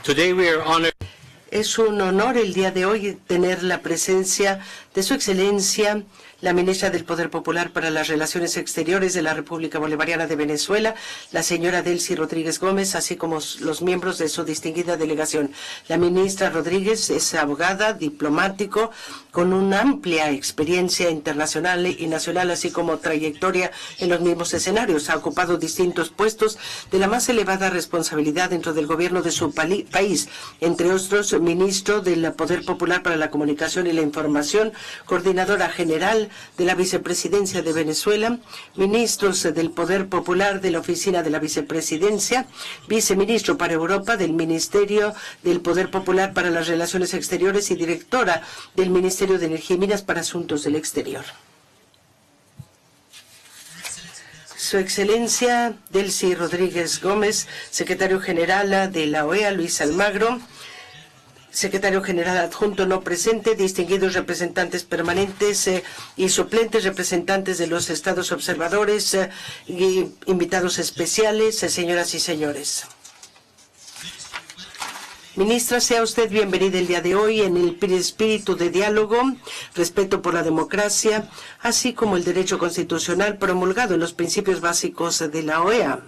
Today we are honored. Es un honor el día de hoy tener la presencia de Su Excelencia, la ministra del Poder Popular para las Relaciones Exteriores de la República Bolivariana de Venezuela, la señora Delcy Rodríguez Gómez, así como los miembros de su distinguida delegación. La ministra Rodríguez es abogada, diplomático, con una amplia experiencia internacional y nacional, así como trayectoria en los mismos escenarios. Ha ocupado distintos puestos de la más elevada responsabilidad dentro del gobierno de su país, entre otros, ministro del Poder Popular para la Comunicación y la Información, coordinadora general de la Vicepresidencia de Venezuela, ministros del Poder Popular de la Oficina de la Vicepresidencia, viceministro para Europa del Ministerio del Poder Popular para las Relaciones Exteriores y directora del Ministerio de Energía y Minas para Asuntos del Exterior. Su Excelencia Delcy Rodríguez Gómez, secretario general de la OEA, Luis Almagro, secretario general adjunto no presente, distinguidos representantes permanentes y suplentes representantes de los estados observadores, y invitados especiales, señoras y señores. Ministra, sea usted bienvenida el día de hoy en el espíritu de diálogo, respeto por la democracia, así como el derecho constitucional promulgado en los principios básicos de la OEA.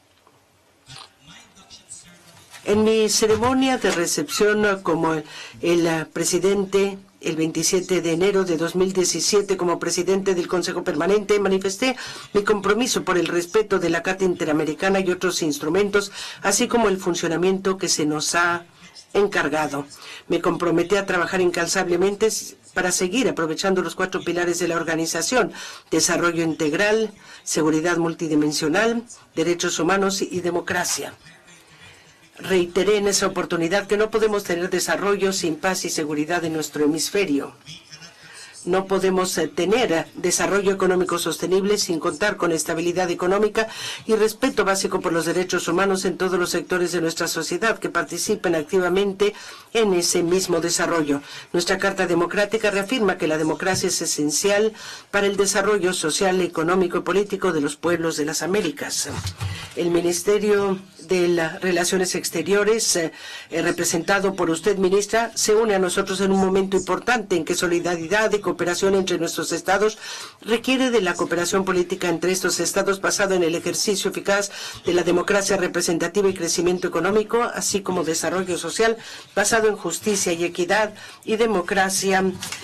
En mi ceremonia de recepción como el presidente, el 27 de enero de 2017, como presidente del Consejo Permanente, manifesté mi compromiso por el respeto de la Carta Interamericana y otros instrumentos, así como el funcionamiento que se nos ha encargado. Me comprometí a trabajar incansablemente para seguir aprovechando los 4 pilares de la organización: desarrollo integral, seguridad multidimensional, derechos humanos y democracia. Reiteré en esa oportunidad que no podemos tener desarrollo sin paz y seguridad en nuestro hemisferio. No podemos tener desarrollo económico sostenible sin contar con estabilidad económica y respeto básico por los derechos humanos en todos los sectores de nuestra sociedad que participen activamente en ese mismo desarrollo. Nuestra Carta Democrática reafirma que la democracia es esencial para el desarrollo social, económico y político de los pueblos de las Américas. El Ministerio de las Relaciones Exteriores, representado por usted, ministra, se une a nosotros en un momento importante en que solidaridad y cooperación entre nuestros estados requiere de la cooperación política entre estos estados basada en el ejercicio eficaz de la democracia representativa y crecimiento económico, así como desarrollo social basado en justicia y equidad y democracia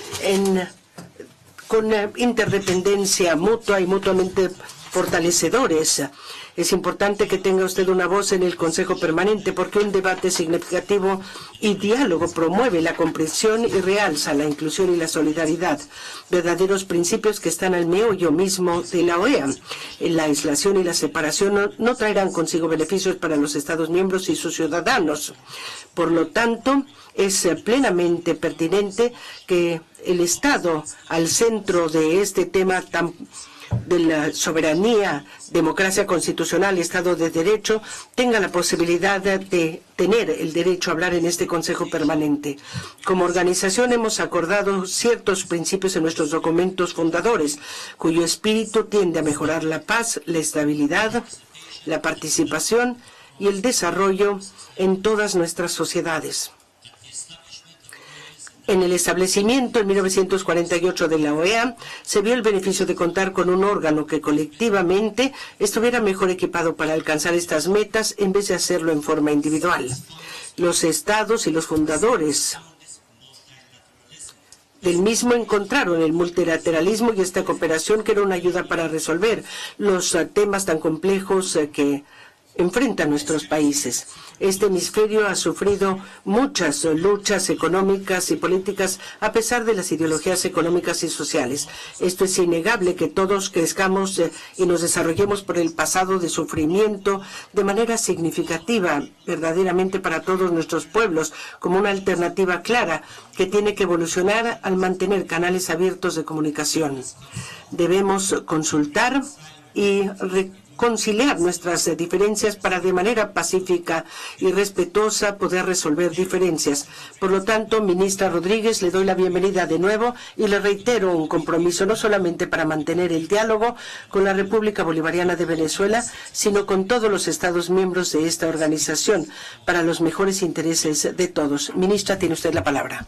con interdependencia mutua y mutuamente fortalecedores. Es importante que tenga usted una voz en el Consejo Permanente porque un debate significativo y diálogo promueve la comprensión y realza la inclusión y la solidaridad, verdaderos principios que están al meollo mismo de la OEA. La aislación y la separación no traerán consigo beneficios para los Estados miembros y sus ciudadanos. Por lo tanto, es plenamente pertinente que el Estado, al centro de este tema de la soberanía, democracia constitucional y Estado de Derecho, tenga la posibilidad de tener el derecho a hablar en este Consejo Permanente. Como organización hemos acordado ciertos principios en nuestros documentos fundadores, cuyo espíritu tiende a mejorar la paz, la estabilidad, la participación y el desarrollo en todas nuestras sociedades. En el establecimiento en 1948 de la OEA se vio el beneficio de contar con un órgano que colectivamente estuviera mejor equipado para alcanzar estas metas en vez de hacerlo en forma individual. Los estados y los fundadores del mismo encontraron el multilateralismo y esta cooperación que era una ayuda para resolver los temas tan complejos que enfrentan nuestros países. Este hemisferio ha sufrido muchas luchas económicas y políticas a pesar de las ideologías económicas y sociales. Esto es innegable que todos crezcamos y nos desarrollemos por el pasado de sufrimiento de manera significativa, verdaderamente para todos nuestros pueblos, como una alternativa clara que tiene que evolucionar al mantener canales abiertos de comunicación. Debemos consultar y conciliar nuestras diferencias para de manera pacífica y respetuosa poder resolver diferencias. Por lo tanto, ministra Rodríguez, le doy la bienvenida de nuevo y le reitero un compromiso no solamente para mantener el diálogo con la República Bolivariana de Venezuela, sino con todos los Estados miembros de esta organización para los mejores intereses de todos. Ministra, tiene usted la palabra.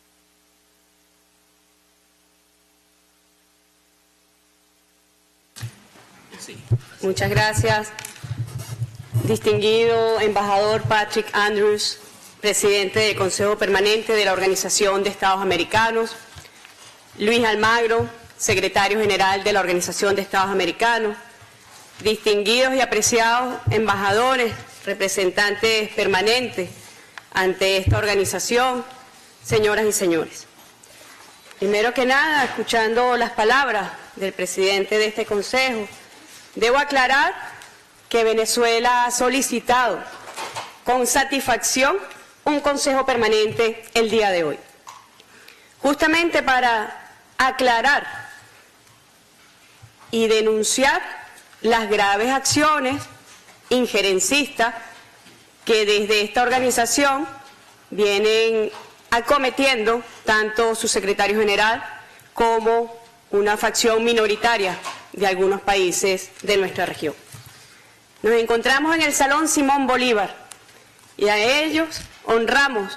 Muchas gracias, distinguido embajador Patrick Andrews, presidente del Consejo Permanente de la Organización de Estados Americanos, Luis Almagro, secretario general de la Organización de Estados Americanos, distinguidos y apreciados embajadores, representantes permanentes ante esta organización, señoras y señores. Primero que nada, escuchando las palabras del presidente de este Consejo, debo aclarar que Venezuela ha solicitado con satisfacción un Consejo Permanente el día de hoy, justamente para aclarar y denunciar las graves acciones injerencistas que desde esta organización vienen acometiendo tanto su secretario general como una facción minoritaria de algunos países de nuestra región. Nos encontramos en el Salón Simón Bolívar y a ellos honramos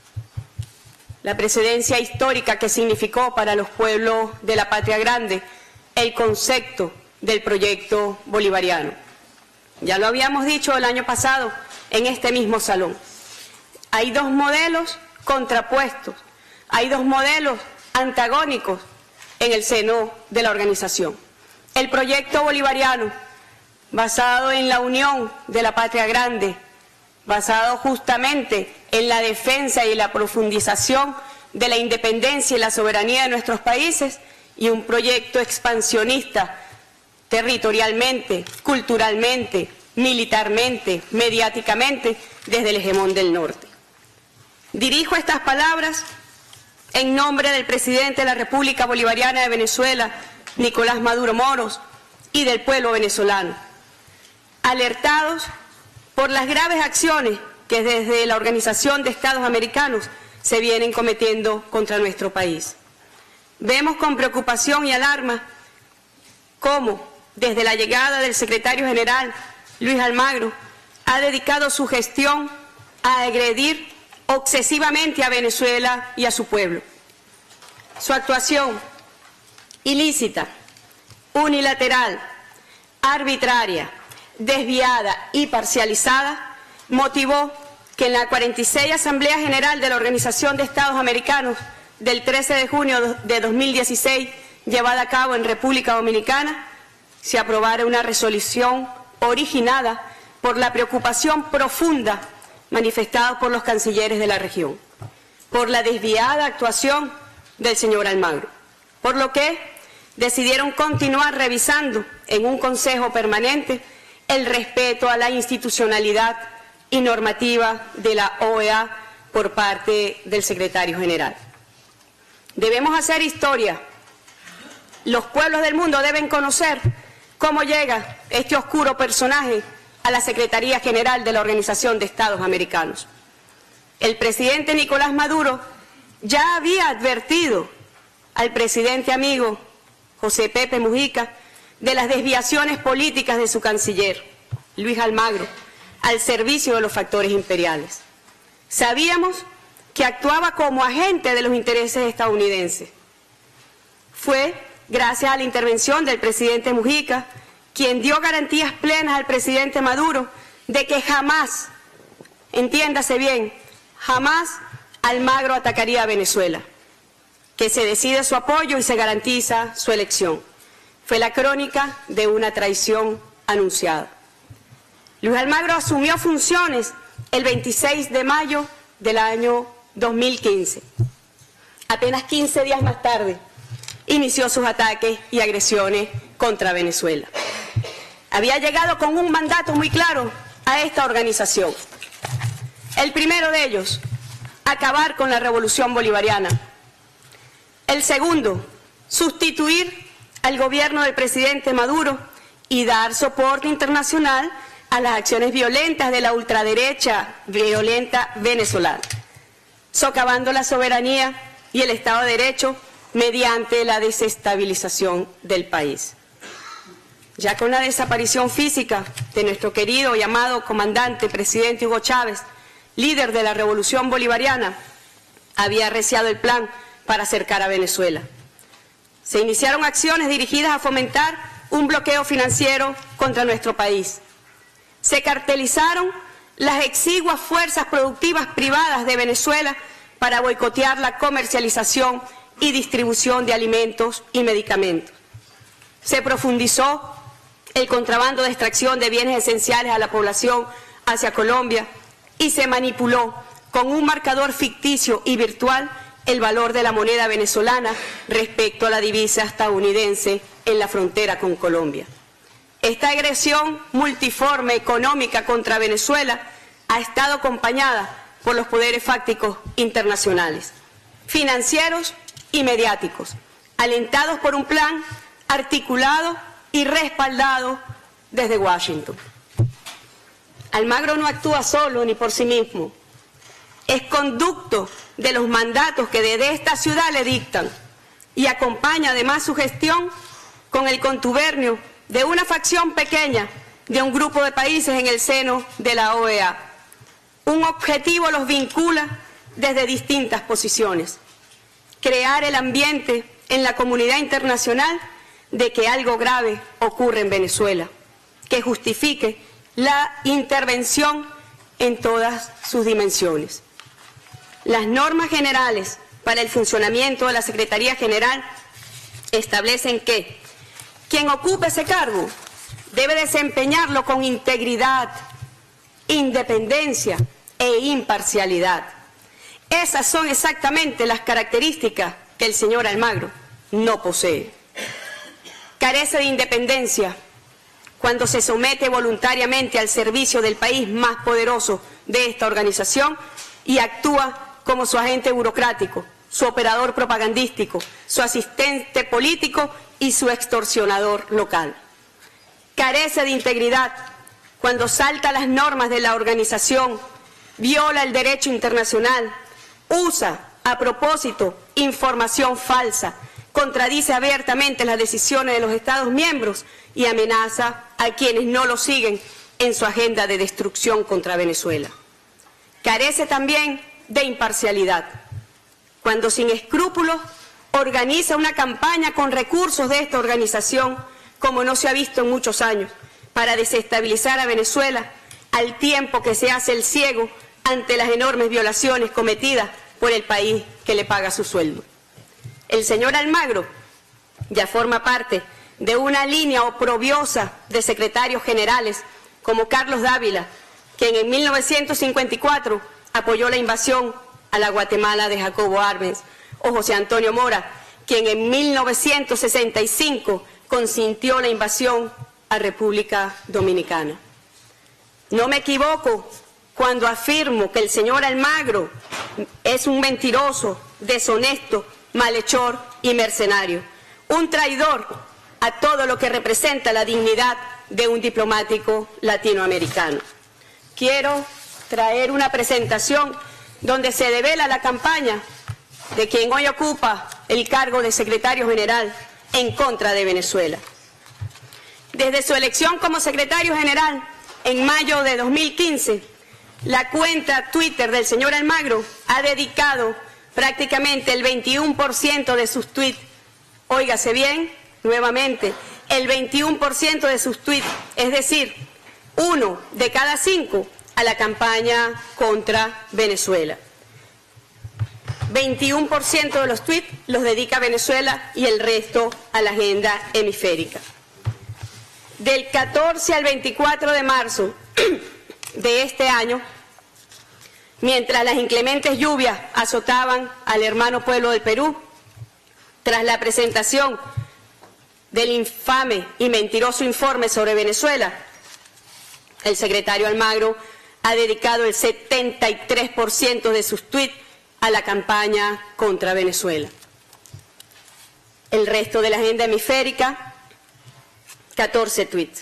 la precedencia histórica que significó para los pueblos de la Patria Grande el concepto del proyecto bolivariano. Ya lo habíamos dicho el año pasado en este mismo salón. Hay dos modelos contrapuestos, hay dos modelos antagónicos en el seno de la organización. El proyecto bolivariano, basado en la unión de la Patria Grande, basado justamente en la defensa y la profundización de la independencia y la soberanía de nuestros países, y un proyecto expansionista territorialmente, culturalmente, militarmente, mediáticamente, desde el hegemón del norte. Dirijo estas palabras en nombre del presidente de la República Bolivariana de Venezuela, Nicolás Maduro Moros, y del pueblo venezolano, alertados por las graves acciones que desde la Organización de Estados Americanos se vienen cometiendo contra nuestro país. Vemos con preocupación y alarma cómo, desde la llegada del secretario general, Luis Almagro, ha dedicado su gestión a agredir obsesivamente a Venezuela y a su pueblo. Su actuación ilícita, unilateral, arbitraria, desviada y parcializada motivó que en la 46 Asamblea General de la Organización de Estados Americanos del 13 de junio de 2016, llevada a cabo en República Dominicana, se aprobara una resolución originada por la preocupación profunda manifestada por los cancilleres de la región, por la desviada actuación del señor Almagro, por lo que decidieron continuar revisando en un Consejo Permanente el respeto a la institucionalidad y normativa de la OEA por parte del secretario general. Debemos hacer historia. Los pueblos del mundo deben conocer cómo llega este oscuro personaje a la Secretaría General de la Organización de Estados Americanos. El presidente Nicolás Maduro ya había advertido al presidente amigo José Pepe Mujica de las desviaciones políticas de su canciller, Luis Almagro, al servicio de los factores imperiales. Sabíamos que actuaba como agente de los intereses estadounidenses. Fue gracias a la intervención del presidente Mujica quien dio garantías plenas al presidente Maduro de que jamás, entiéndase bien, jamás Almagro atacaría a Venezuela, que se decide su apoyo y se garantiza su elección. Fue la crónica de una traición anunciada. Luis Almagro asumió funciones el 26 de mayo del año 2015. Apenas 15 días más tarde, inició sus ataques y agresiones contra Venezuela. Había llegado con un mandato muy claro a esta organización. El primero de ellos, acabar con la revolución bolivariana. El segundo, sustituir al gobierno del presidente Maduro y dar soporte internacional a las acciones violentas de la ultraderecha violenta venezolana, socavando la soberanía y el Estado de Derecho mediante la desestabilización del país. Ya con la desaparición física de nuestro querido y amado comandante presidente Hugo Chávez, líder de la Revolución Bolivariana, había arreciado el plan para acercar a Venezuela. Se iniciaron acciones dirigidas a fomentar un bloqueo financiero contra nuestro país. Se cartelizaron las exiguas fuerzas productivas privadas de Venezuela para boicotear la comercialización y distribución de alimentos y medicamentos. Se profundizó el contrabando de extracción de bienes esenciales a la población hacia Colombia y se manipuló con un marcador ficticio y virtual el valor de la moneda venezolana respecto a la divisa estadounidense en la frontera con Colombia. Esta agresión multiforme económica contra Venezuela ha estado acompañada por los poderes fácticos internacionales, financieros y mediáticos, alentados por un plan articulado y respaldado desde Washington. Almagro no actúa solo ni por sí mismo, es conducto de los mandatos que desde esta ciudad le dictan y acompaña además su gestión con el contubernio de una facción pequeña de un grupo de países en el seno de la OEA. Un objetivo los vincula desde distintas posiciones: crear el ambiente en la comunidad internacional de que algo grave ocurre en Venezuela, que justifique la intervención en todas sus dimensiones. Las normas generales para el funcionamiento de la Secretaría General establecen que quien ocupe ese cargo debe desempeñarlo con integridad, independencia e imparcialidad. Esas son exactamente las características que el señor Almagro no posee. Carece de independencia cuando se somete voluntariamente al servicio del país más poderoso de esta organización y actúa como su agente burocrático, su operador propagandístico, su asistente político y su extorsionador local. Carece de integridad cuando salta las normas de la organización, viola el derecho internacional, usa a propósito información falsa, contradice abiertamente las decisiones de los Estados miembros y amenaza a quienes no lo siguen en su agenda de destrucción contra Venezuela. Carece también de imparcialidad cuando sin escrúpulos organiza una campaña con recursos de esta organización, como no se ha visto en muchos años, para desestabilizar a Venezuela, al tiempo que se hace el ciego ante las enormes violaciones cometidas por el país que le paga su sueldo. El señor Almagro ya forma parte de una línea oprobiosa de secretarios generales como Carlos Dávila, quien en 1954 apoyó la invasión a la Guatemala de Jacobo Arbenz, o José Antonio Mora, quien en 1965 consintió la invasión a República Dominicana. No me equivoco cuando afirmo que el señor Almagro es un mentiroso, deshonesto, malhechor y mercenario, un traidor a todo lo que representa la dignidad de un diplomático latinoamericano. Quiero traer una presentación donde se devela la campaña de quien hoy ocupa el cargo de secretario general en contra de Venezuela. Desde su elección como secretario general en mayo de 2015, la cuenta Twitter del señor Almagro ha dedicado prácticamente el 21% de sus tweets, óigase bien, nuevamente, el 21% de sus tweets, es decir, 1 de cada 5 a la campaña contra Venezuela. 21% de los tweets los dedica a Venezuela y el resto a la agenda hemisférica. Del 14 al 24 de marzo de este año, mientras las inclementes lluvias azotaban al hermano pueblo del Perú, tras la presentación del infame y mentiroso informe sobre Venezuela, el secretario Almagro ha dedicado el 73% de sus tweets a la campaña contra Venezuela. El resto de la agenda hemisférica 14 tweets.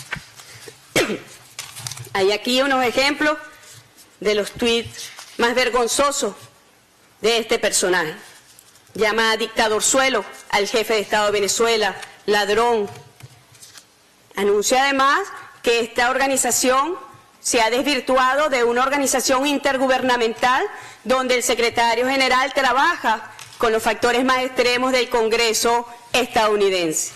Hay aquí unos ejemplos de los tweets más vergonzosos de este personaje. Llama dictadorzuelo al jefe de Estado de Venezuela, ladrón. Anuncia además que esta organización se ha desvirtuado de una organización intergubernamental donde el secretario general trabaja con los factores más extremos del Congreso estadounidense.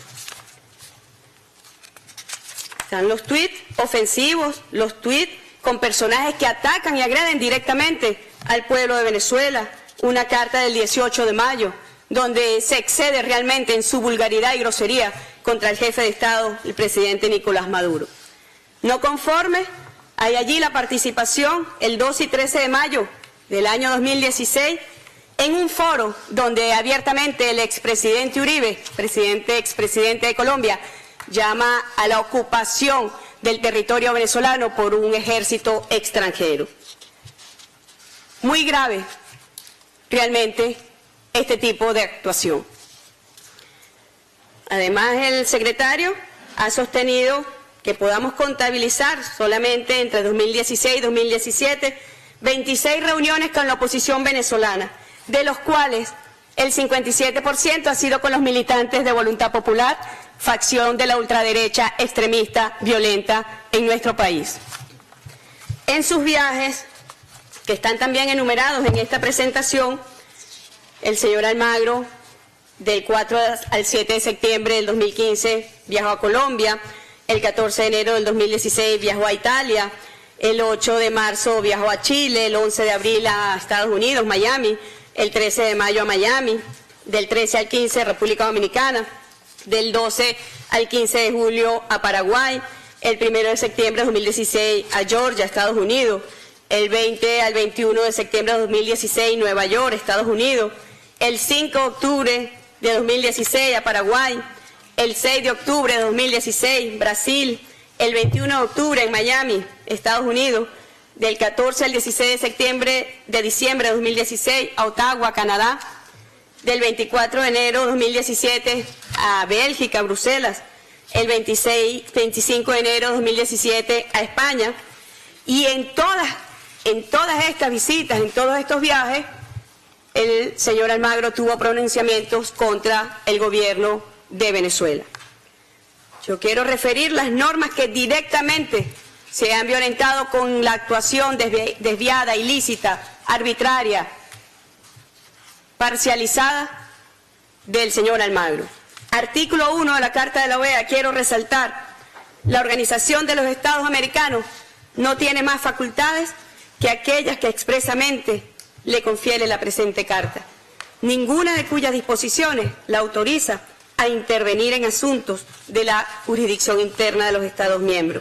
Están los tweets ofensivos, los tweets con personajes que atacan y agreden directamente al pueblo de Venezuela. Una carta del 18 de mayo, donde se excede realmente en su vulgaridad y grosería contra el jefe de Estado, el presidente Nicolás Maduro. No conforme, hay allí la participación el 2 y 13 de mayo del año 2016 en un foro donde abiertamente el expresidente Uribe, expresidente de Colombia, llama a la ocupación del territorio venezolano por un ejército extranjero. Muy grave realmente este tipo de actuación. Además, el secretario ha sostenido que podamos contabilizar solamente entre 2016 y 2017 26 reuniones con la oposición venezolana, de los cuales el 57% ha sido con los militantes de Voluntad Popular, facción de la ultraderecha extremista violenta en nuestro país. En sus viajes, que están también enumerados en esta presentación, el señor Almagro, del 4 al 7 de septiembre del 2015, viajó a Colombia, el 14 de enero del 2016 viajó a Italia, el 8 de marzo viajó a Chile, el 11 de abril a Estados Unidos, Miami, el 13 de mayo a Miami, del 13 al 15 República Dominicana, del 12 al 15 de julio a Paraguay, el 1 de septiembre de 2016 a Georgia, Estados Unidos, el 20 al 21 de septiembre de 2016 Nueva York, Estados Unidos, el 5 de octubre de 2016 a Paraguay, el 6 de octubre de 2016 Brasil, el 21 de octubre en Miami, Estados Unidos, del 14 al 16 de diciembre de 2016 a Ottawa, Canadá, del 24 de enero de 2017 a Bélgica, Bruselas, el 25 de enero de 2017 a España, y en todas estas visitas, en todos estos viajes, el señor Almagro tuvo pronunciamientos contra el gobierno de Venezuela. Yo quiero referir las normas que directamente se han violentado con la actuación desviada, ilícita, arbitraria, parcializada del señor Almagro. Artículo 1 de la Carta de la OEA, quiero resaltar, la Organización de los Estados Americanos no tiene más facultades que aquellas que expresamente le confiere la presente Carta, ninguna de cuyas disposiciones la autoriza a intervenir en asuntos de la jurisdicción interna de los Estados miembros.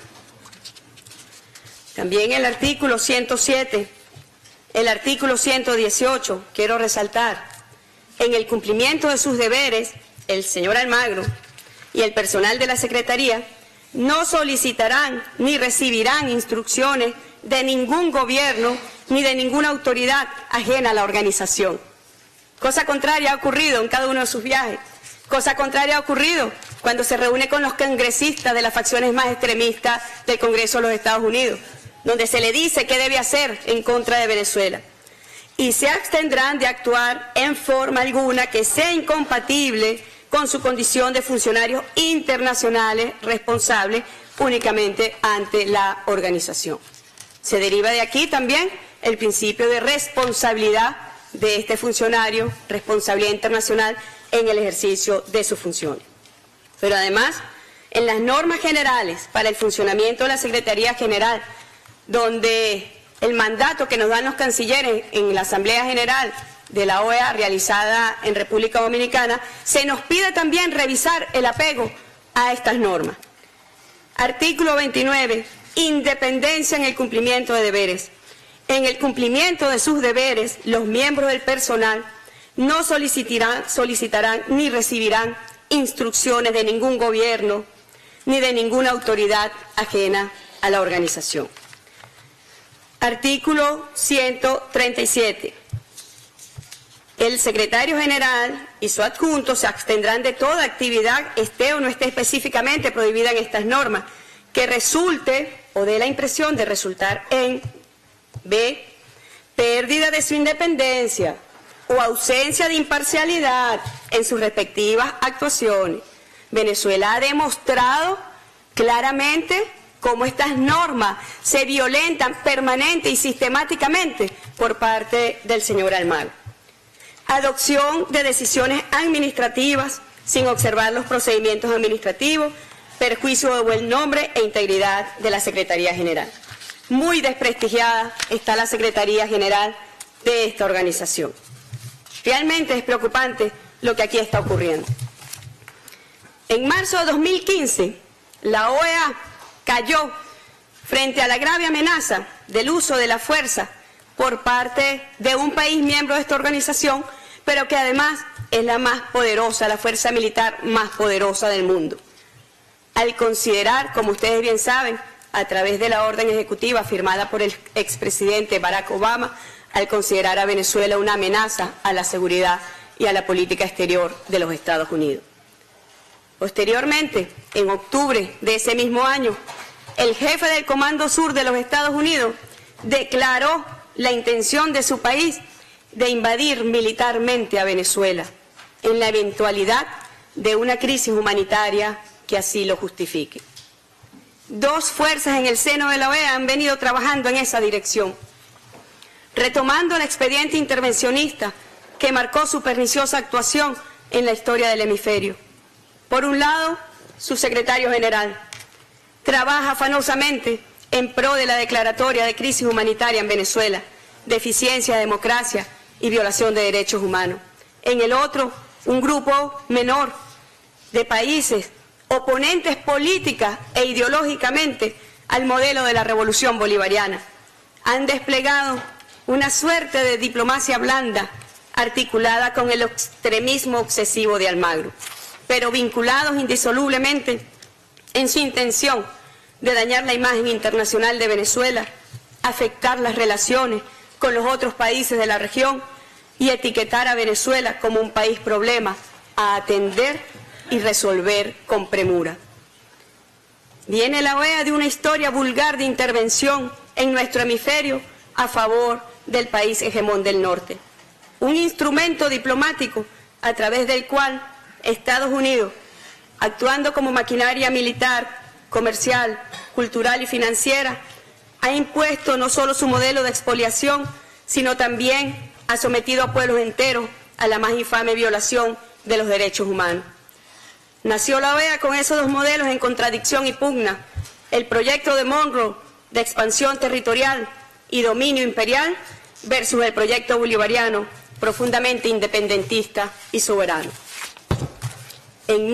También el artículo 107, el artículo 118, quiero resaltar, en el cumplimiento de sus deberes, el señor Almagro y el personal de la Secretaría no solicitarán ni recibirán instrucciones de ningún gobierno ni de ninguna autoridad ajena a la organización. Cosa contraria ha ocurrido en cada uno de sus viajes. Cosa contraria ha ocurrido cuando se reúne con los congresistas de las facciones más extremistas del Congreso de los Estados Unidos, donde se le dice qué debe hacer en contra de Venezuela. Y se abstendrán de actuar en forma alguna que sea incompatible con su condición de funcionarios internacionales responsables únicamente ante la organización. Se deriva de aquí también el principio de responsabilidad de este funcionario, responsabilidad internacional en el ejercicio de sus funciones. Pero además, en las normas generales para el funcionamiento de la Secretaría General, donde el mandato que nos dan los cancilleres en la Asamblea General de la OEA realizada en República Dominicana, se nos pide también revisar el apego a estas normas. Artículo 29. Independencia en el cumplimiento de deberes. En el cumplimiento de sus deberes, los miembros del personal no solicitarán ni recibirán instrucciones de ningún gobierno ni de ninguna autoridad ajena a la organización. Artículo 137. El secretario general y su adjunto se abstendrán de toda actividad, esté o no esté específicamente prohibida en estas normas, que resulte o dé la impresión de resultar en B, pérdida de su independencia o ausencia de imparcialidad en sus respectivas actuaciones. Venezuela ha demostrado claramente cómo estas normas se violentan permanente y sistemáticamente por parte del señor Almagro. Adopción de decisiones administrativas sin observar los procedimientos administrativos, perjuicio de buen nombre e integridad de la Secretaría General. Muy desprestigiada está la Secretaría General de esta organización. Realmente es preocupante lo que aquí está ocurriendo. En marzo de 2015, la OEA cayó frente a la grave amenaza del uso de la fuerza por parte de un país miembro de esta organización, pero que además es la más poderosa, la fuerza militar más poderosa del mundo. Al considerar, como ustedes bien saben, a través de la orden ejecutiva firmada por el expresidente Barack Obama, al considerar a Venezuela una amenaza a la seguridad y a la política exterior de los Estados Unidos. Posteriormente, en octubre de ese mismo año, el jefe del Comando Sur de los Estados Unidos declaró la intención de su país de invadir militarmente a Venezuela en la eventualidad de una crisis humanitaria que así lo justifique. Dos fuerzas en el seno de la OEA han venido trabajando en esa dirección, retomando el expediente intervencionista que marcó su perniciosa actuación en la historia del hemisferio. Por un lado, su secretario general trabaja afanosamente en pro de la declaratoria de crisis humanitaria en Venezuela, deficiencia de democracia y violación de derechos humanos. En el otro, un grupo menor de países oponentes política e ideológicamente al modelo de la revolución bolivariana. Han desplegado una suerte de diplomacia blanda articulada con el extremismo obsesivo de Almagro, pero vinculados indisolublemente en su intención de dañar la imagen internacional de Venezuela, afectar las relaciones con los otros países de la región y etiquetar a Venezuela como un país problema a atender y resolver con premura. Viene la OEA de una historia vulgar de intervención en nuestro hemisferio a favor del país hegemón del norte. Un instrumento diplomático a través del cual Estados Unidos, actuando como maquinaria militar, comercial, cultural y financiera, ha impuesto no solo su modelo de expoliación, sino también ha sometido a pueblos enteros a la más infame violación de los derechos humanos. Nació la OEA con esos dos modelos en contradicción y pugna: el proyecto de Monroe de expansión territorial y dominio imperial versus el proyecto bolivariano profundamente independentista y soberano. En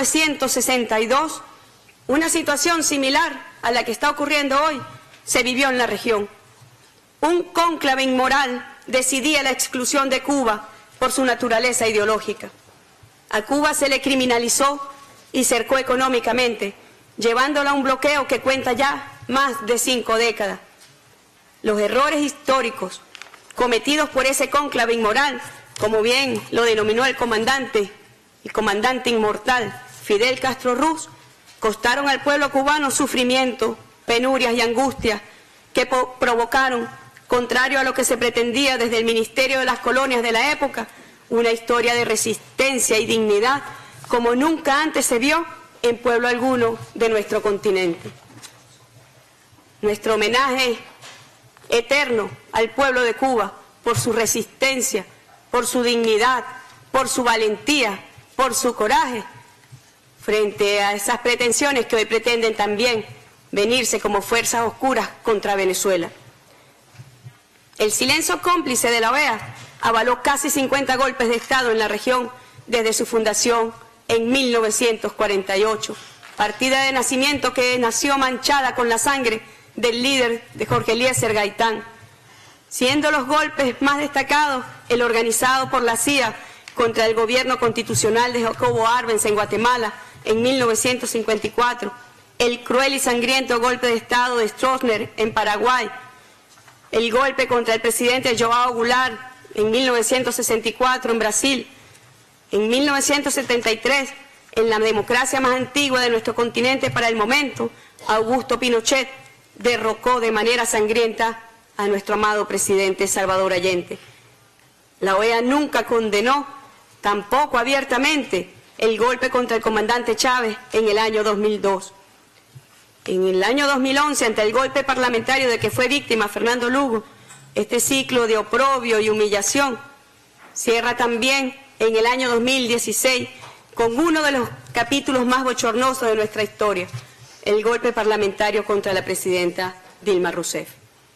1962, una situación similar a la que está ocurriendo hoy se vivió en la región. Un cónclave inmoral decidía la exclusión de Cuba por su naturaleza ideológica. A Cuba se le criminalizó y cercó económicamente, llevándola a un bloqueo que cuenta ya más de 5 décadas. Los errores históricos cometidos por ese cónclave inmoral, como bien lo denominó el comandante inmortal Fidel Castro Ruz, costaron al pueblo cubano sufrimiento, penurias y angustias que provocaron, contrario a lo que se pretendía desde el Ministerio de las Colonias de la época, una historia de resistencia y dignidad como nunca antes se vio en pueblo alguno de nuestro continente. Nuestro homenaje eterno al pueblo de Cuba por su resistencia, por su dignidad, por su valentía, por su coraje, frente a esas pretensiones que hoy pretenden también venirse como fuerzas oscuras contra Venezuela. El silencio cómplice de la OEA avaló casi 50 golpes de Estado en la región desde su fundación en 1948, partida de nacimiento que nació manchada con la sangre del líder de Jorge Eliezer Gaitán, siendo los golpes más destacados el organizado por la CIA contra el gobierno constitucional de Jacobo Arbenz en Guatemala en 1954, el cruel y sangriento golpe de Estado de Stroessner en Paraguay, el golpe contra el presidente João Goulart en 1964 en Brasil, en 1973, en la democracia más antigua de nuestro continente para el momento, Augusto Pinochet derrocó de manera sangrienta a nuestro amado presidente Salvador Allende. La OEA nunca condenó, tampoco abiertamente, el golpe contra el comandante Chávez en el año 2002. En el año 2011, ante el golpe parlamentario de que fue víctima Fernando Lugo, este ciclo de oprobio y humillación cierra también en el año 2016 con uno de los capítulos más bochornosos de nuestra historia, el golpe parlamentario contra la presidenta Dilma Rousseff.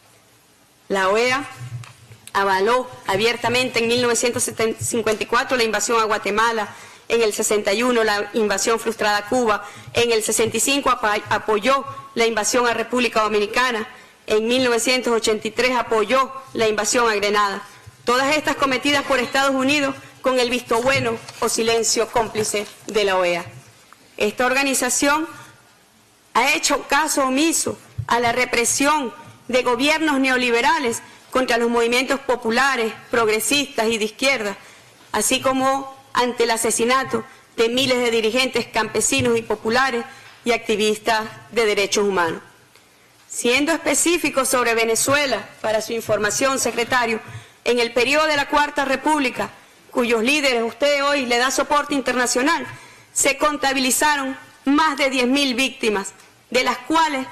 La OEA avaló abiertamente en 1954 la invasión a Guatemala, en el 61 la invasión frustrada a Cuba, en el 65 apoyó la invasión a República Dominicana, en 1983 apoyó la invasión a Grenada. Todas estas cometidas por Estados Unidos con el visto bueno o silencio cómplice de la OEA. Esta organización ha hecho caso omiso a la represión de gobiernos neoliberales contra los movimientos populares, progresistas y de izquierda, así como ante el asesinato de miles de dirigentes campesinos y populares y activistas de derechos humanos. Siendo específico sobre Venezuela, para su información, secretario, en el periodo de la Cuarta República, cuyos líderes usted hoy le da soporte internacional, se contabilizaron más de 10.000 víctimas, de las cuales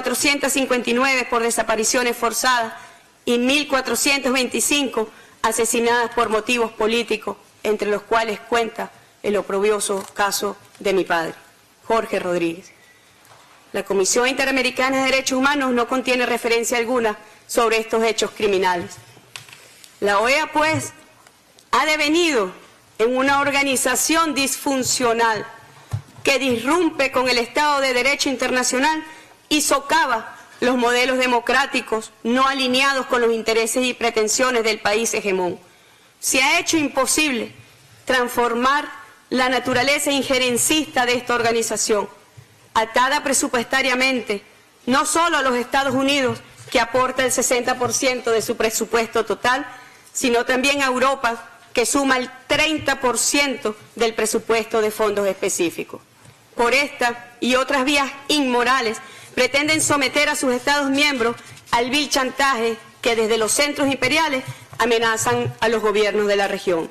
459 por desapariciones forzadas y 1.425 asesinadas por motivos políticos, entre los cuales cuenta el oprobioso caso de mi padre, Jorge Rodríguez. La Comisión Interamericana de Derechos Humanos no contiene referencia alguna sobre estos hechos criminales. La OEA, pues, ha devenido en una organización disfuncional que disrumpe con el Estado de Derecho internacional y socava los modelos democráticos no alineados con los intereses y pretensiones del país hegemón. Se ha hecho imposible transformar la naturaleza injerencista de esta organización, atada presupuestariamente no solo a los Estados Unidos, que aporta el 60% de su presupuesto total, sino también a Europa, que suma el 30% del presupuesto de fondos específicos. Por esta y otras vías inmorales, pretenden someter a sus Estados miembros al vil chantaje que desde los centros imperiales amenazan a los gobiernos de la región.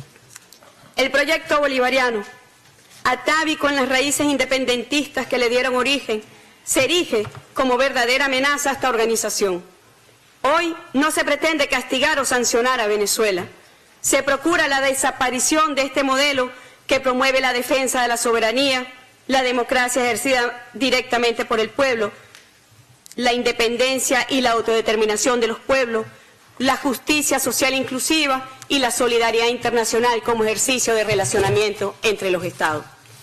El proyecto bolivariano, atávico en las raíces independentistas que le dieron origen, se erige como verdadera amenaza a esta organización. Hoy no se pretende castigar o sancionar a Venezuela. Se procura la desaparición de este modelo que promueve la defensa de la soberanía, la democracia ejercida directamente por el pueblo, la independencia y la autodeterminación de los pueblos, la justicia social inclusiva y la solidaridad internacional como ejercicio de relacionamiento entre los Estados.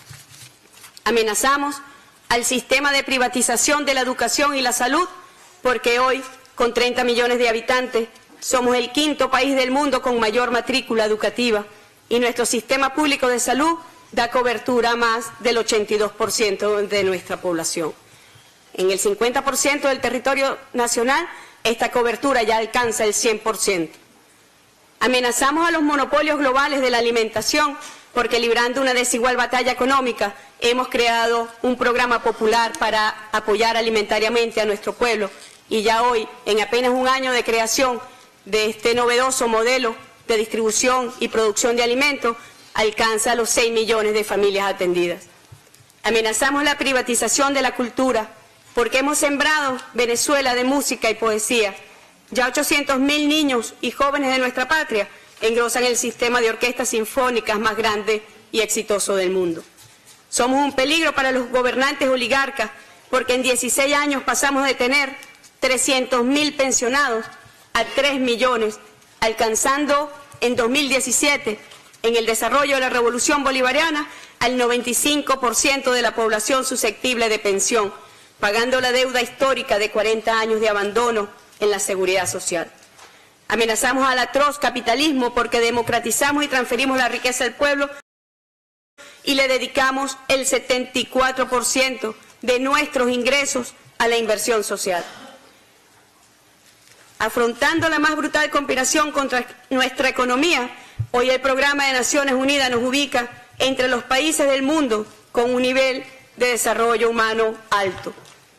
Amenazamos al sistema de privatización de la educación y la salud porque hoy, con 30 millones de habitantes, somos el quinto país del mundo con mayor matrícula educativa y nuestro sistema público de salud da cobertura a más del 82% de nuestra población. En el 50% del territorio nacional, esta cobertura ya alcanza el 100%. Amenazamos a los monopolios globales de la alimentación porque, librando una desigual batalla económica, hemos creado un programa popular para apoyar alimentariamente a nuestro pueblo y ya hoy, en apenas un año de creación de este novedoso modelo de distribución y producción de alimentos, alcanza los 6 millones de familias atendidas. Amenazamos la privatización de la cultura porque hemos sembrado Venezuela de música y poesía. Ya 800.000 niños y jóvenes de nuestra patria engrosan el sistema de orquestas sinfónicas más grande y exitoso del mundo. Somos un peligro para los gobernantes oligarcas porque en 16 años pasamos de tener 300.000 pensionados a 3 millones, alcanzando en 2017, en el desarrollo de la Revolución Bolivariana, al 95% de la población susceptible de pensión, pagando la deuda histórica de 40 años de abandono en la seguridad social. Amenazamos al atroz capitalismo porque democratizamos y transferimos la riqueza al pueblo y le dedicamos el 74% de nuestros ingresos a la inversión social. Afrontando la más brutal conspiración contra nuestra economía, hoy el Programa de Naciones Unidas nos ubica entre los países del mundo con un nivel de desarrollo humano alto.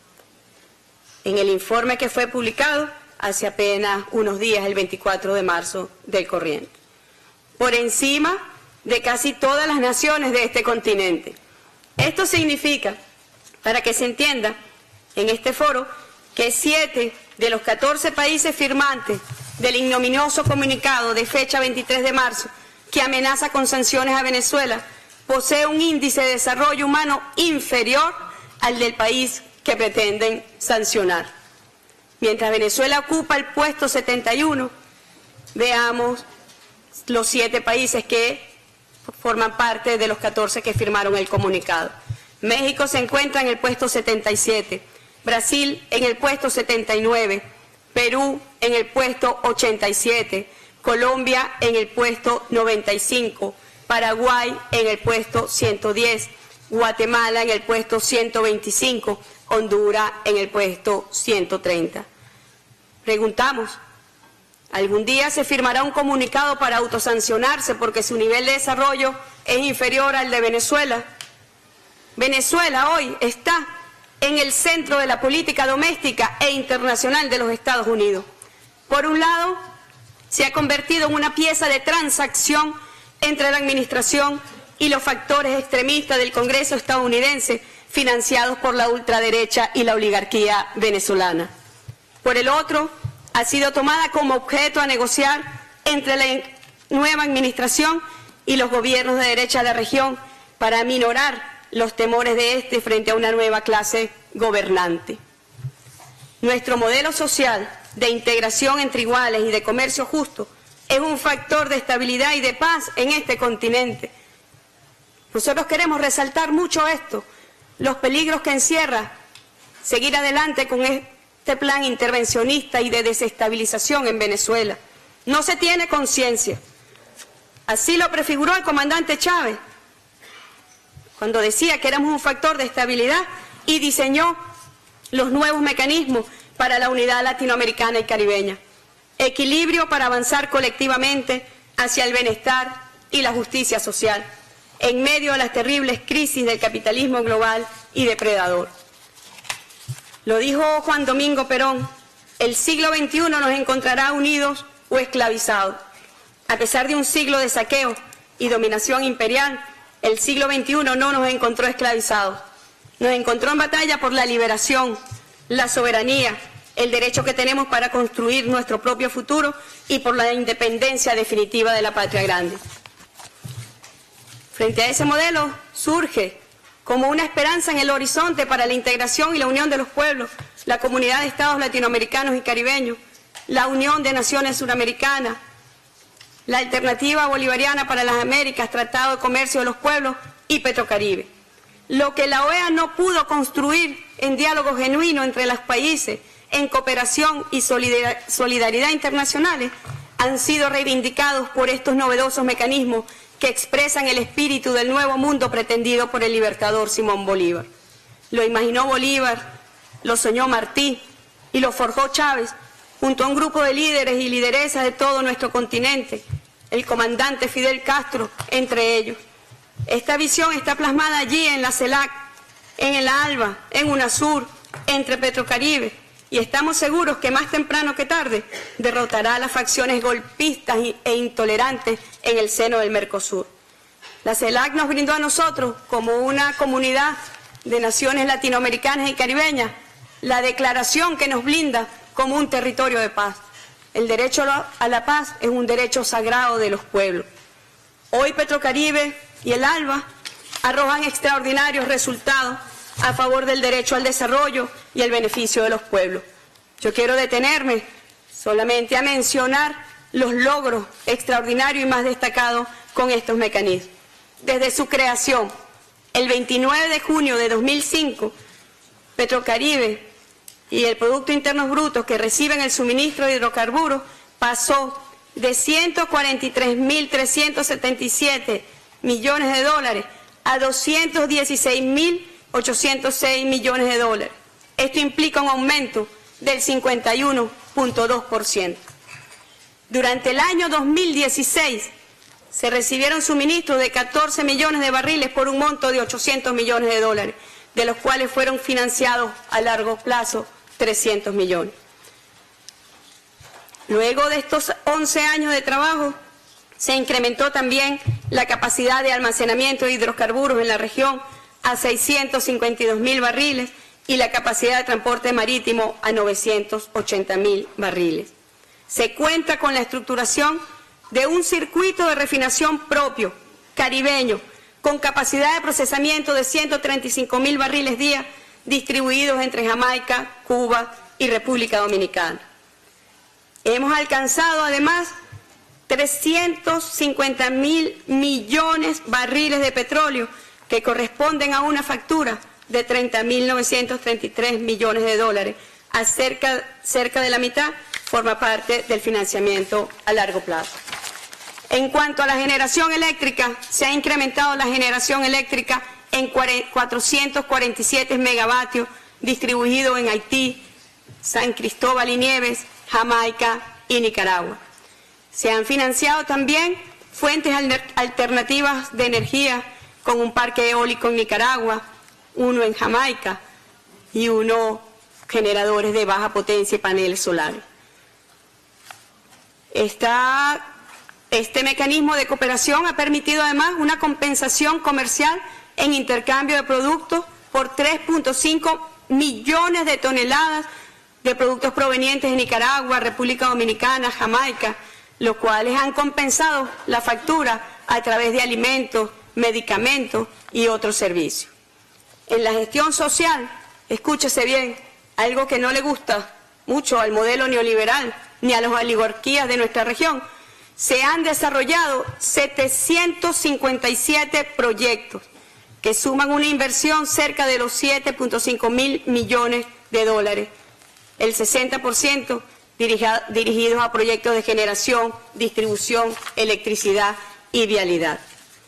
En el informe que fue publicado hace apenas unos días, el 24 de marzo del corriente, por encima de casi todas las naciones de este continente. Esto significa, para que se entienda en este foro, que 7 de los 14 países firmantes del ignominioso comunicado de fecha 23 de marzo que amenaza con sanciones a Venezuela posee un índice de desarrollo humano inferior al del país que pretenden sancionar. Mientras Venezuela ocupa el puesto 71, veamos los 7 países que forman parte de los 14 que firmaron el comunicado. México se encuentra en el puesto 77, Brasil en el puesto 79, Perú en el puesto 87, Colombia en el puesto 95, Paraguay en el puesto 110, Guatemala en el puesto 125, Honduras en el puesto 130. Preguntamos, ¿algún día se firmará un comunicado para autosancionarse porque su nivel de desarrollo es inferior al de Venezuela? Venezuela hoy está en el centro de la política doméstica e internacional de los Estados Unidos. Por un lado, se ha convertido en una pieza de transacción entre la administración y los factores extremistas del Congreso estadounidense, financiados por la ultraderecha y la oligarquía venezolana. Por el otro, ha sido tomada como objeto a negociar entre la nueva administración y los gobiernos de derecha de la región para aminorar los temores de este frente a una nueva clase gobernante. Nuestro modelo social de integración entre iguales y de comercio justo es un factor de estabilidad y de paz en este continente. Nosotros queremos resaltar mucho esto, los peligros que encierra seguir adelante con este plan intervencionista y de desestabilización en Venezuela. No se tiene conciencia. Así lo prefiguró el comandante Chávez cuando decía que éramos un factor de estabilidad y diseñó los nuevos mecanismos para la unidad latinoamericana y caribeña. Equilibrio para avanzar colectivamente hacia el bienestar y la justicia social, en medio de las terribles crisis del capitalismo global y depredador. Lo dijo Juan Domingo Perón, el siglo XXI nos encontrará unidos o esclavizados. A pesar de un siglo de saqueo y dominación imperial, el siglo XXI no nos encontró esclavizados. Nos encontró en batalla por la liberación, la soberanía, el derecho que tenemos para construir nuestro propio futuro y por la independencia definitiva de la patria grande. Frente a ese modelo surge como una esperanza en el horizonte para la integración y la unión de los pueblos, la comunidad de estados latinoamericanos y caribeños, la unión de naciones suramericanas, la alternativa bolivariana para las Américas, Tratado de Comercio de los Pueblos y Petrocaribe. Lo que la OEA no pudo construir en diálogo genuino entre los países, en cooperación y solidaridad internacionales, han sido reivindicados por estos novedosos mecanismos que expresan el espíritu del nuevo mundo pretendido por el libertador Simón Bolívar. Lo imaginó Bolívar, lo soñó Martí y lo forjó Chávez, junto a un grupo de líderes y lideresas de todo nuestro continente, el comandante Fidel Castro entre ellos. Esta visión está plasmada allí en la CELAC, en el ALBA, en UNASUR, entre Petrocaribe, y estamos seguros que más temprano que tarde derrotará a las facciones golpistas e intolerantes en el seno del Mercosur. La CELAC nos brindó a nosotros, como una comunidad de naciones latinoamericanas y caribeñas, la declaración que nos blinda como un territorio de paz. El derecho a la paz es un derecho sagrado de los pueblos. Hoy Petrocaribe y el ALBA arrojan extraordinarios resultados a favor del derecho al desarrollo y el beneficio de los pueblos. Yo quiero detenerme solamente a mencionar los logros extraordinarios y más destacados con estos mecanismos. Desde su creación, el 29 de junio de 2005, Petrocaribe y el Producto Interno Bruto que reciben el suministro de hidrocarburos pasó de 143.377 millones de dólares a 216.806 millones de dólares. Esto implica un aumento del 51%. 2.2%. Durante el año 2016 se recibieron suministros de 14 millones de barriles por un monto de 800 millones de dólares, de los cuales fueron financiados a largo plazo 300 millones. Luego de estos 11 años de trabajo, se incrementó también la capacidad de almacenamiento de hidrocarburos en la región a 652.000 barriles y la capacidad de transporte marítimo a 980.000 barriles. Se cuenta con la estructuración de un circuito de refinación propio, caribeño, con capacidad de procesamiento de 135.000 barriles día, distribuidos entre Jamaica, Cuba y República Dominicana. Hemos alcanzado además 350.000 millones de barriles de petróleo, que corresponden a una factura de 30.933 millones de dólares. Cerca de la mitad forma parte del financiamiento a largo plazo. En cuanto a la generación eléctrica, se ha incrementado la generación eléctrica en 447 megavatios, distribuidos en Haití, San Cristóbal y Nieves, Jamaica y Nicaragua. Se han financiado también fuentes alternativas de energía con un parque eólico en Nicaragua, uno en Jamaica y uno generadores de baja potencia y paneles solares. Este mecanismo de cooperación ha permitido además una compensación comercial en intercambio de productos por 3.5 millones de toneladas de productos provenientes de Nicaragua, República Dominicana, Jamaica, los cuales han compensado la factura a través de alimentos, medicamentos y otros servicios. En la gestión social, escúchese bien, algo que no le gusta mucho al modelo neoliberal ni a las oligarquías de nuestra región, se han desarrollado 757 proyectos que suman una inversión cerca de los 7.5 mil millones de dólares, el 60% dirigidos a proyectos de generación, distribución, electricidad y vialidad.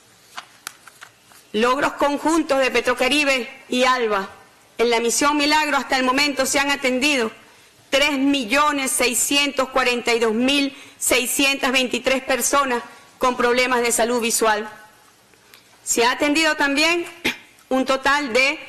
Logros conjuntos de Petrocaribe y ALBA. En la misión Milagro hasta el momento se han atendido 3.642.623 personas con problemas de salud visual. Se ha atendido también un total de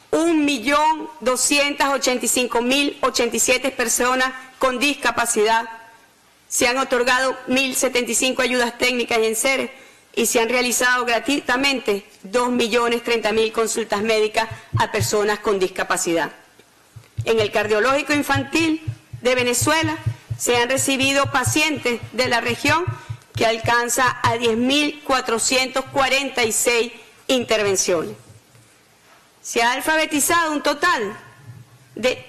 1.285.087 personas con discapacidad. Se han otorgado 1.075 ayudas técnicas y enseres y se han realizado gratuitamente 2.030.000 consultas médicas a personas con discapacidad. En el cardiológico infantil de Venezuela se han recibido pacientes de la región que alcanza a 10.446 intervenciones. Se ha alfabetizado un total de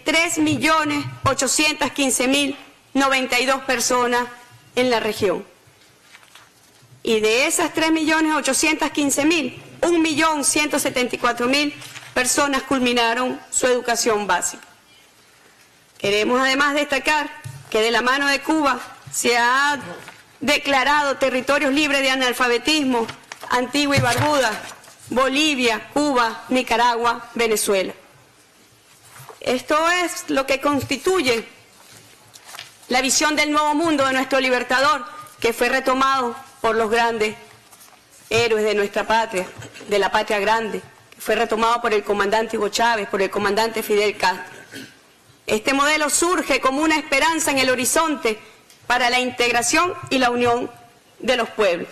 3.815.092 personas en la región. Y de esas 3.815.000, 1.174.000 personas culminaron su educación básica. Queremos además destacar que de la mano de Cuba se ha declarado territorios libres de analfabetismo, Antigua y Barbuda, Bolivia, Cuba, Nicaragua, Venezuela. Esto es lo que constituye la visión del nuevo mundo de nuestro libertador, que fue retomado por los grandes héroes de nuestra patria, de la patria grande, que fue retomado por el comandante Hugo Chávez, por el comandante Fidel Castro. Este modelo surge como una esperanza en el horizonte para la integración y la unión de los pueblos.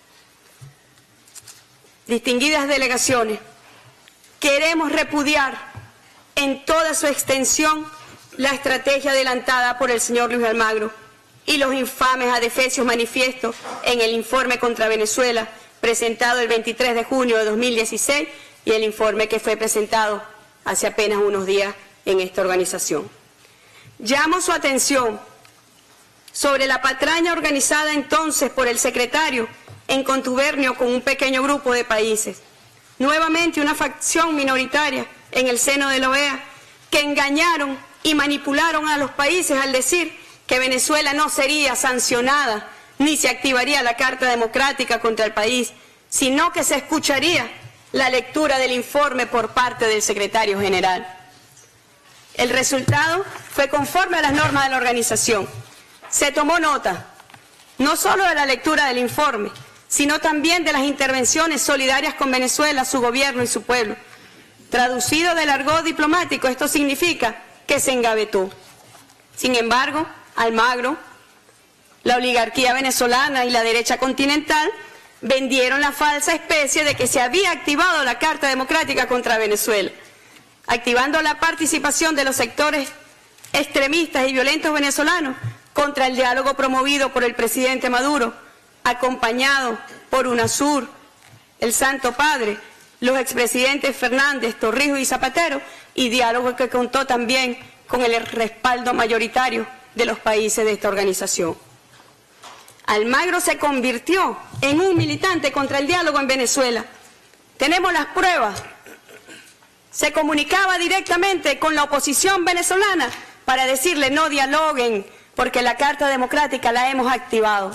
Distinguidas delegaciones, queremos repudiar en toda su extensión la estrategia adelantada por el señor Luis Almagro y los infames adefesios manifiestos en el informe contra Venezuela presentado el 23 de junio de 2016 y el informe que fue presentado hace apenas unos días en esta organización. Llamo su atención sobre la patraña organizada entonces por el secretario en contubernio con un pequeño grupo de países. Nuevamente una facción minoritaria en el seno de la OEA que engañaron y manipularon a los países al decir que Venezuela no sería sancionada ni se activaría la Carta Democrática contra el país, sino que se escucharía la lectura del informe por parte del secretario general. El resultado fue conforme a las normas de la organización. Se tomó nota no solo de la lectura del informe, sino también de las intervenciones solidarias con Venezuela, su gobierno y su pueblo. Traducido del argot diplomático, esto significa que se engavetó. Sin embargo, Almagro, la oligarquía venezolana y la derecha continental vendieron la falsa especie de que se había activado la Carta Democrática contra Venezuela, activando la participación de los sectores extremistas y violentos venezolanos contra el diálogo promovido por el presidente Maduro, acompañado por UNASUR, el Santo Padre, los expresidentes Fernández, Torrijos y Zapatero, y diálogo que contó también con el respaldo mayoritario de los países de esta organización. Almagro se convirtió en un militante contra el diálogo en Venezuela. Tenemos las pruebas. Se comunicaba directamente con la oposición venezolana para decirle no dialoguen porque la Carta Democrática la hemos activado.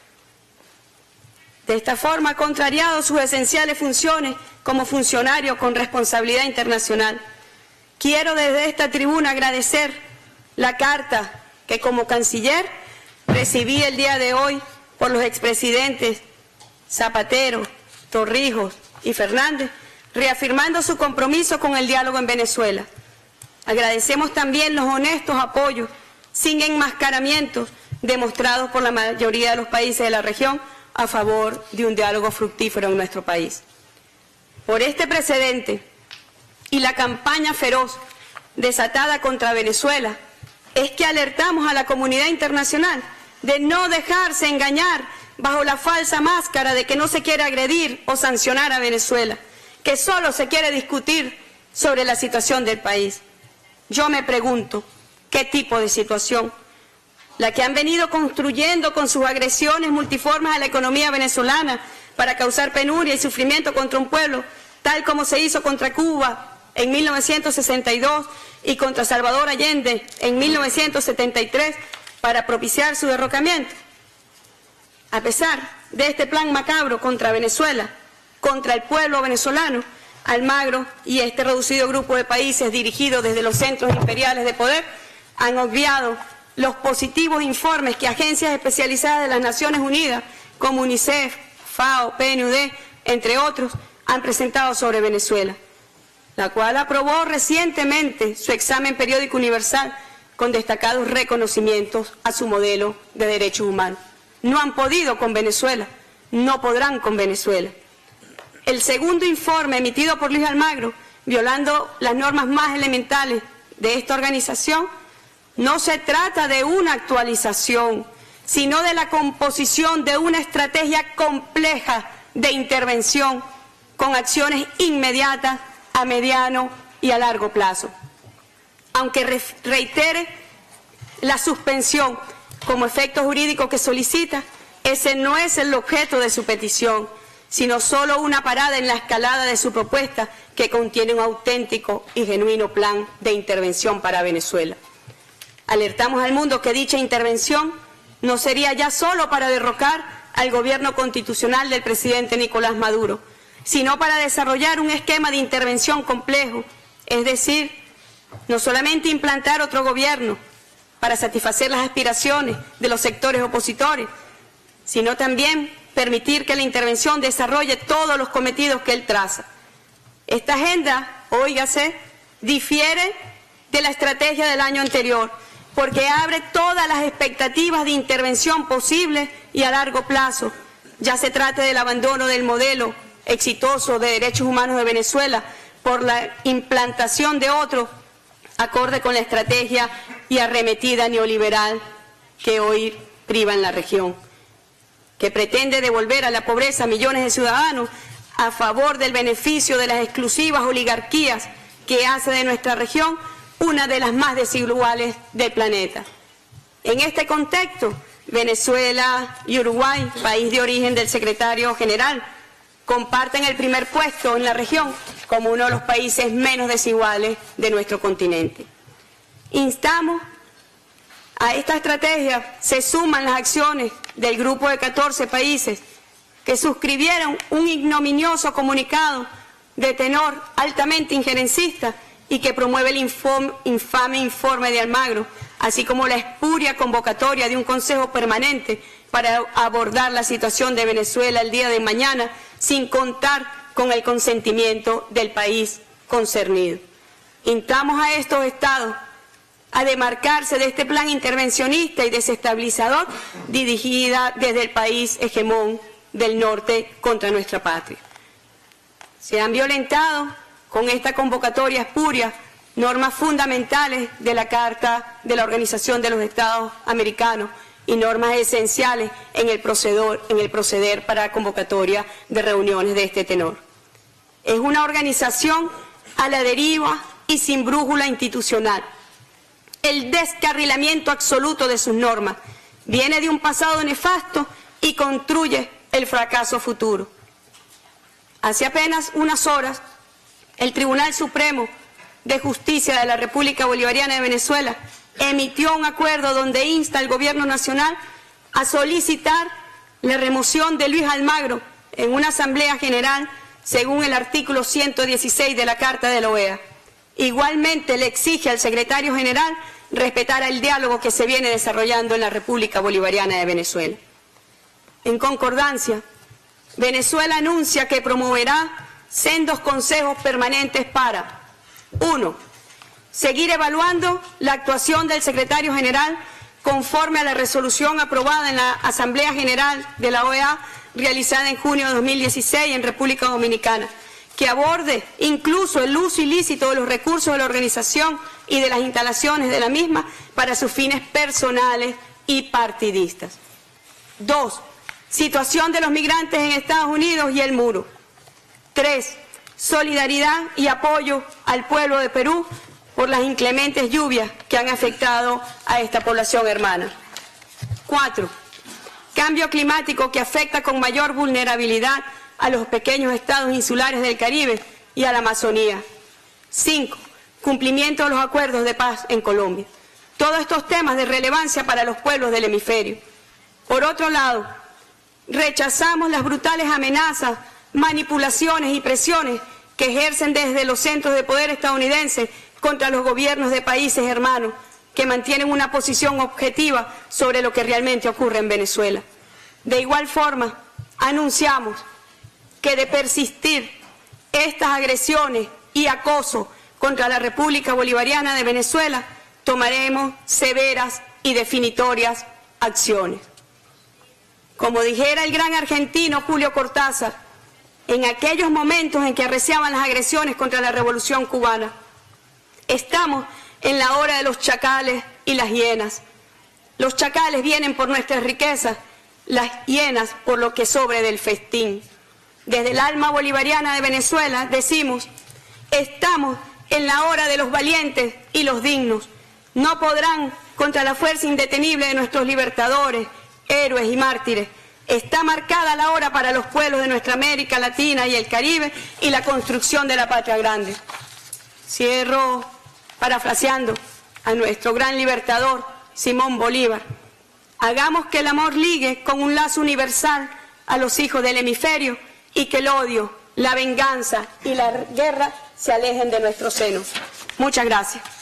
De esta forma ha contrariado sus esenciales funciones como funcionario con responsabilidad internacional. Quiero desde esta tribuna agradecer la carta que como canciller recibí el día de hoy por los expresidentes Zapatero, Torrijos y Fernández, reafirmando su compromiso con el diálogo en Venezuela. Agradecemos también los honestos apoyos, sin enmascaramientos, demostrados por la mayoría de los países de la región a favor de un diálogo fructífero en nuestro país. Por este precedente y la campaña feroz desatada contra Venezuela, es que alertamos a la comunidad internacional de no dejarse engañar bajo la falsa máscara de que no se quiere agredir o sancionar a Venezuela, que solo se quiere discutir sobre la situación del país. Yo me pregunto, ¿qué tipo de situación? La que han venido construyendo con sus agresiones multiformes a la economía venezolana para causar penuria y sufrimiento contra un pueblo, tal como se hizo contra Cuba en 1962 y contra Salvador Allende en 1973 para propiciar su derrocamiento. A pesar de este plan macabro contra Venezuela, contra el pueblo venezolano, Almagro y este reducido grupo de países dirigidos desde los centros imperiales de poder han obviado los positivos informes que agencias especializadas de las Naciones Unidas, como UNICEF, FAO, PNUD, entre otros, han presentado sobre Venezuela, la cual aprobó recientemente su examen periódico universal con destacados reconocimientos a su modelo de derechos humanos. No han podido con Venezuela, no podrán con Venezuela. El segundo informe emitido por Luis Almagro, violando las normas más elementales de esta organización, no se trata de una actualización, sino de la composición de una estrategia compleja de intervención con acciones inmediatas a mediano y a largo plazo. Aunque reitere la suspensión como efecto jurídico que solicita, ese no es el objeto de su petición, sino solo una parada en la escalada de su propuesta que contiene un auténtico y genuino plan de intervención para Venezuela. Alertamos al mundo que dicha intervención no sería ya solo para derrocar al gobierno constitucional del presidente Nicolás Maduro, sino para desarrollar un esquema de intervención complejo, es decir, no solamente implantar otro gobierno para satisfacer las aspiraciones de los sectores opositores, sino también permitir que la intervención desarrolle todos los cometidos que él traza. Esta agenda, óigase, difiere de la estrategia del año anterior, porque abre todas las expectativas de intervención posibles y a largo plazo, ya se trate del abandono del modelo exitoso de derechos humanos de Venezuela por la implantación de otro acorde con la estrategia y arremetida neoliberal que hoy priva en la región, que pretende devolver a la pobreza a millones de ciudadanos a favor del beneficio de las exclusivas oligarquías que hace de nuestra región una de las más desiguales del planeta. En este contexto, Venezuela y Uruguay, país de origen del secretario general, comparten el primer puesto en la región como uno de los países menos desiguales de nuestro continente. Instamos a esta estrategia, se suman las acciones del grupo de 14 países que suscribieron un ignominioso comunicado de tenor altamente injerencista y que promueve el infame informe de Almagro, así como la espuria convocatoria de un Consejo Permanente para abordar la situación de Venezuela el día de mañana, sin contar con el consentimiento del país concernido. Instamos a estos estados a demarcarse de este plan intervencionista y desestabilizador dirigida desde el país hegemón del norte contra nuestra patria. Se han violentado con esta convocatoria espuria normas fundamentales de la Carta de la Organización de los Estados Americanos y normas esenciales en el proceder para convocatoria de reuniones de este tenor. Es una organización a la deriva y sin brújula institucional. El descarrilamiento absoluto de sus normas viene de un pasado nefasto y construye el fracaso futuro. Hace apenas unas horas, el Tribunal Supremo de Justicia de la República Bolivariana de Venezuela emitió un acuerdo donde insta al Gobierno Nacional a solicitar la remoción de Luis Almagro en una Asamblea General según el artículo 116 de la Carta de la OEA. Igualmente le exige al Secretario General respetar el diálogo que se viene desarrollando en la República Bolivariana de Venezuela. En concordancia, Venezuela anuncia que promoverá sendos consejos permanentes para: 1. Seguir evaluando la actuación del Secretario General conforme a la resolución aprobada en la Asamblea General de la OEA realizada en junio de 2016 en República Dominicana, que aborde incluso el uso ilícito de los recursos de la organización y de las instalaciones de la misma para sus fines personales y partidistas. 2. Situación de los migrantes en Estados Unidos y el muro. 3. Solidaridad y apoyo al pueblo de Perú por las inclementes lluvias que han afectado a esta población hermana. 4. Cambio climático que afecta con mayor vulnerabilidad a los pequeños estados insulares del Caribe y a la Amazonía. 5. Cumplimiento de los acuerdos de paz en Colombia. Todos estos temas de relevancia para los pueblos del hemisferio. Por otro lado, rechazamos las brutales amenazas, manipulaciones y presiones que ejercen desde los centros de poder estadounidenses contra los gobiernos de países hermanos que mantienen una posición objetiva sobre lo que realmente ocurre en Venezuela. De igual forma, anunciamos que de persistir estas agresiones y acoso contra la República Bolivariana de Venezuela, tomaremos severas y definitorias acciones. Como dijera el gran argentino Julio Cortázar, en aquellos momentos en que arreciaban las agresiones contra la Revolución Cubana, estamos en la hora de los chacales y las hienas. Los chacales vienen por nuestras riquezas, las hienas por lo que sobre del festín. Desde el alma bolivariana de Venezuela decimos, estamos en la hora de los valientes y los dignos. No podrán contra la fuerza indetenible de nuestros libertadores, héroes y mártires. Está marcada la hora para los pueblos de nuestra América Latina y el Caribe y la construcción de la patria grande. Cierro parafraseando a nuestro gran libertador Simón Bolívar. Hagamos que el amor ligue con un lazo universal a los hijos del hemisferio y que el odio, la venganza y la guerra se alejen de nuestro seno. Muchas gracias.